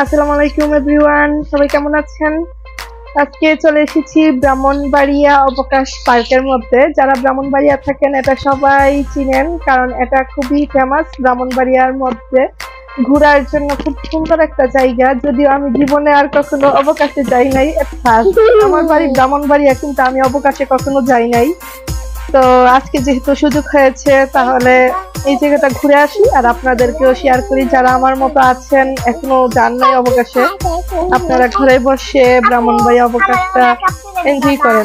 আসসালামু আলাইকুম এভরিওয়ান, সবাই কেমন আছেন? আজকে চলে এসেছি ব্রাহ্মণবাড়িয়া অবকাশ পার্কের মধ্যে। যারা ব্রাহ্মণবাড়িয়া থাকেন এটা সবাই চিনেন, কারণ এটা খুবই ফেমাস। ব্রাহ্মণবাড়িয়ার মধ্যে ঘোরার জন্য খুব সুন্দর একটা জায়গা, যদিও আমি জীবনে আর কখনো অবকাশে যাই নাই। আমার বাড়ি ব্রাহ্মণবাড়িয়া, কিন্তু আমি অবকাশে কখনো যাই নাই। তো আজকে যেহেতু সুযোগ হয়েছে, তাহলে এই জায়গাটা ঘুরে আসি আর আপনাদেরকেও শেয়ার করি। যারা আমার মতো আছেন এখনো যান নাই অবকাশে, আপনারা ঘরে বসে ব্রাহ্মণবাড়িয়া অবকাশটা এনজয় করেন।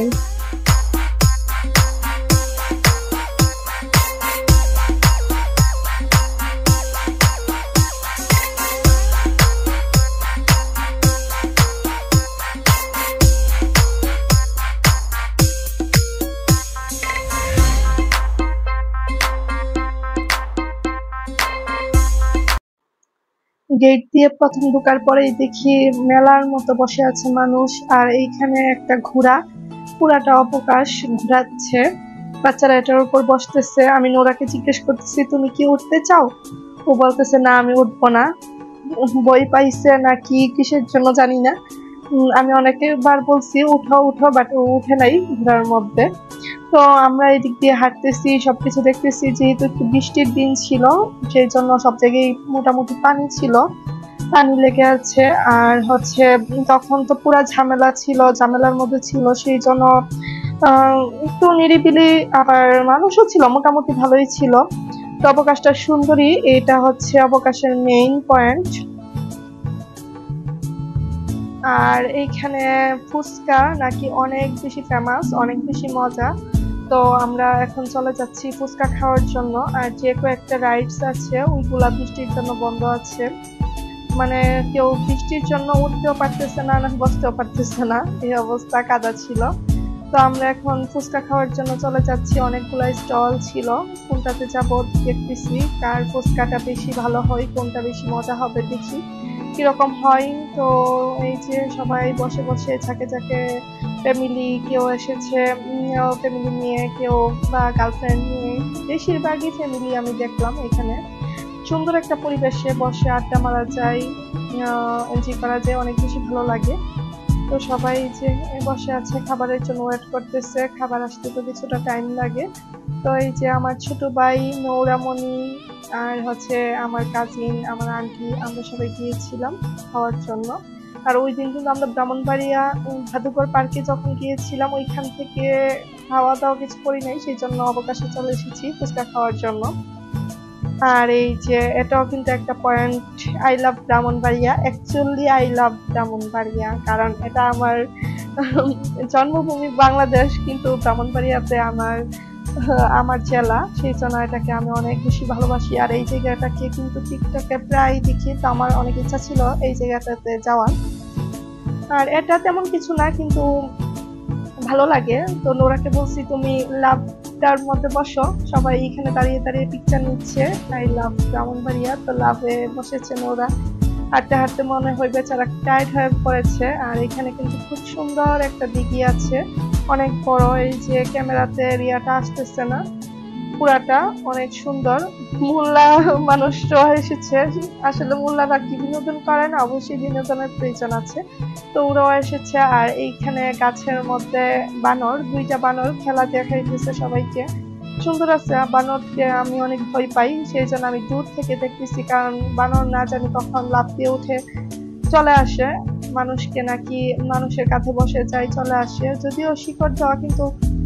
গেট দিয়ে প্রথম ঢোকার পরেই দেখি মেলার মতো বসে আছে মানুষ, আর এইখানে একটা ঘোড়া পুরাটা অবকাশ ঘোরাচ্ছে। বাচ্চারা এটার উপর বসতেছে। আমি নোরাকে জিজ্ঞেস করতেছি, তুমি কি উঠতে চাও? ও বলতেছে না, আমি উঠবো না। বই পাইছে নাকি কিসের জন্য জানি না। আমি অনেকবার বলছি উঠো উঠো, বাট ও উঠে নাই ঘোড়ার মধ্যে। তো আমরা এদিক দিয়ে হাঁটতেছি, সবকিছু দেখতেছি। যেহেতু একটু বৃষ্টির দিন ছিল, সেই জন্য সব জায়গায় মোটামুটি পানি ছিল, পানি লেগে আছে। আর তখন তো পুরা ঝামেলা ছিল, ঝামেলার মধ্যে ছিল, সেই জন্য একটু নিরিবিলি, আবার মানুষও ছিল, মোটামুটি ভালোই ছিল। তো অবকাশটা সুন্দরী, এটা অবকাশের মেইন পয়েন্ট। আর এইখানে ফুচকা নাকি অনেক বেশি ফেমাস, অনেক বেশি মজা। তো আমরা এখন চলে যাচ্ছি ফুচকা খাওয়ার জন্য। আর যে কয়েকটা রাইডস আছে ওইগুলা বৃষ্টির জন্য বন্ধ আছে, মানে কেউ বৃষ্টির জন্য উঠতেও পারতেছে না, বসতেও পারতেছে না, এই অবস্থা, কাদা ছিল। তো আমরা এখন ফুচকা খাওয়ার জন্য চলে যাচ্ছি। অনেকগুলা স্টল ছিল, কোনটাতে যাবো দেখতেছি, কার ফুচকাটা বেশি ভালো হয়, কোনটা বেশি মজা হবে, দেখি কিরকম হয়। তো এই যে সবাই বসে বসে ঝাঁকে ঝাঁকে ফ্যামিলি, কেউ এসেছে ফ্যামিলি নিয়ে, কেউ বা গার্লফ্রেন্ড নিয়ে, বেশিরভাগই ফ্যামিলি আমি দেখলাম। এখানে সুন্দর একটা পরিবেশে বসে আড্ডা মারা যায়, এনজয় করা যায়, অনেক বেশি ভালো লাগে। তো সবাই যে বসে আছে, খাবারের জন্য ওয়েট করতেছে। খাবার আসতে তো কিছুটা টাইম লাগে। তো এই যে আমার ছোট ভাই নৌরামণি, আর আমার কাজিন, আমার আন্টি, আমরা সবাই গিয়েছিলাম খাওয়ার জন্য। আর ওই দিন কিন্তু আমরা ব্রাহ্মণবাড়িয়া জাদুঘর পার্কে যখন গিয়েছিলাম, ওইখান থেকে খাওয়া দাওয়া কিছু করি নাই, সেই জন্য অবকাশে চলে এসেছি ফুচকা খাওয়ার জন্য। আর এই যে এটাও কিন্তু একটা point, I love Brahmanbaria. Actually I love Brahmanbaria, কারণ এটা আমার জন্মভূমি বাংলাদেশ, কিন্তু ব্রাহ্মণবাড়িয়াতে আমার জেলা, সেই জন্য এটাকে আমি অনেক বেশি ভালোবাসি। আর এই জায়গাটাকে কিন্তু টিকটকে প্রায় দেখি, তো আমার অনেক ইচ্ছা ছিল এই জায়গাটাতে যাওয়ার। আর এটা তেমন কিছু না, কিন্তু ভালো লাগে। তো নোরাকে বলছি, তুমি লাভটার মধ্যে বসো, সবাই এখানে দাঁড়িয়ে দাঁড়িয়ে পিকচার নিচ্ছে, আই লাভ ব্রাহ্মণবাড়িয়া। তো লাভে বসেছে নোরা, হাঁটতে হাঁটতে মনে হয় বেচারা টায়ার্ড হয়ে পড়েছে। আর এখানে কিন্তু খুব সুন্দর একটা দিঘি আছে, অনেক বড়। এই যে ক্যামেরাতে এরিয়াটা আসতেছে না, পুরাটা অনেক সুন্দর। মোল্লা মানুষরা এসেছে, আসলে মোল্লারা কি বিনোদন করে না, অবশ্যই বিনোদনের প্রয়োজন আছে, তো ওরাও এসেছে। আর এইখানে গাছের মধ্যে বানর, দুইটা বানর খেলা দেখাইতেছে সবাইকে, সুন্দর আছে। বানরকে আমি অনেক ভয় পাই, সেই জন্য আমি দূর থেকে দেখতেছি, কারণ বানর না জানি কখন লাফ দিয়ে উঠে চলে আসে মানুষকে, নাকি মানুষের কাছে বসে যায়, চলে আসে। যদিও শিকড় দেওয়া, কিন্তু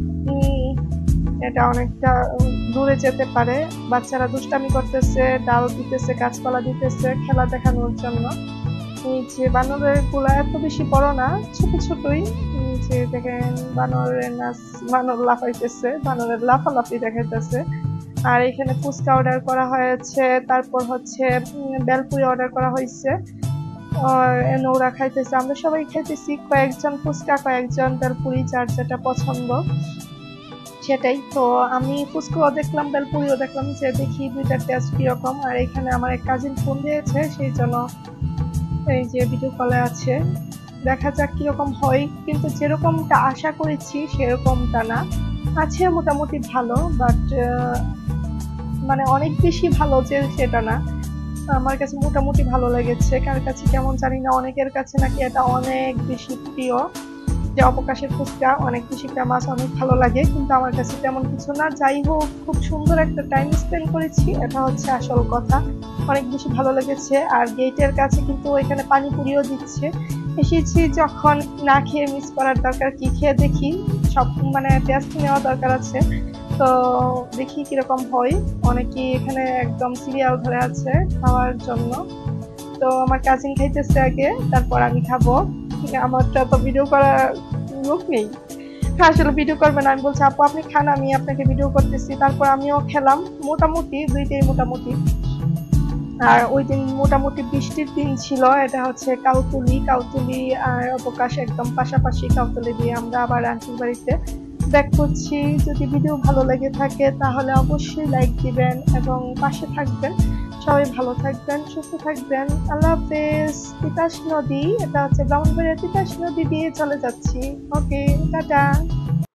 এটা অনেকটা দূরে যেতে পারে। বাচ্চারা দুষ্টামি করতেছে, ডাল দিতেছে, গাছপালা দিতেছে খেলা দেখানোর জন্য। এই যে বানরের গুলা এত বেশি বড় না, ছোট ছোটই। যে দেখেন বানরের নাচ, বানর লাফাইতেছে, বানরের লাফালাফি দেখাইতেছে। আর এখানে ফুচকা অর্ডার করা হয়েছে, তারপর বেলপুরি অর্ডার করা হয়েছে। আর নোরা খাইতেছে, আমরা সবাই খাইতেছি, কয়েকজন ফুচকা, কয়েকজন বেলপুরি, যার যেটা পছন্দ সেটাই। তো আমি ফুচকাও দেখলাম, বেলপুরিও দেখলাম, যে দেখি দুইটার টেস্ট কিরকম। আর এখানে আমার এক কাজিন ফোন দিয়েছে, সেই জন্য এই যে ভিডিও কলে আছে, দেখা যাক কিরকম হয়। কিন্তু যেরকমটা আশা করেছি সেরকমটা না, আছে মোটামুটি ভালো, বাট মানে অনেক বেশি ভালো যে সেটা না। আমার কাছে মোটামুটি ভালো লেগেছে, কার কাছে কেমন জানি না, অনেকের কাছে নাকি এটা অনেক বেশি প্রিয়, যে অবকাশের ফুচকা অনেক বেশি ফেমাস, অনেক ভালো লাগে, কিন্তু আমার কাছে তেমন কিছু না। যাই হোক, খুব সুন্দর একটা টাইম স্পেন্ড করেছি, এটা হচ্ছে আসল কথা, অনেক বেশি ভালো লেগেছে। আর গেটের কাছে কিন্তু এখানে পানিপুরিও দিচ্ছে, এসেছি যখন, না খেয়ে মিস করার দরকার কি, খেয়ে দেখি, সব মানে টেস্ট নেওয়া দরকার আছে। তো দেখি কিরকম হয়, অনেকেই এখানে একদম সিরিয়াল ধরে আছে খাওয়ার জন্য। তো আমার কাজিন খাইতেছে আগে, তারপর আমি খাবো, আমারটা তো ভিডিও করার লোক নেই, আসলে ভিডিও করবে না, আমি বলছি আপু আপনি খান, আমি আপনাকে ভিডিও করতেছি। তারপর আমিও খেলাম, মোটামুটি দুইটাই মোটামুটি। আর ওই দিন মোটামুটি বৃষ্টির দিন ছিল, এটা হচ্ছে কাউতুলি আর অবকাশ একদম পাশাপাশি, কাউতুলি দিয়ে আমরা আবার আন্টির বাড়িতে ব্যাক করছি। যদি ভিডিও ভালো লেগে থাকে তাহলে অবশ্যই লাইক দিবেন এবং পাশে থাকবেন। সবাই ভালো থাকবেন, সুস্থ থাকবেন, আল্লাহ হাফেজ। তিতাস নদী, এটা হচ্ছে ব্রাহ্মণবাড়িয়া তিতাস নদী দিয়ে চলে যাচ্ছি। Okay, tata.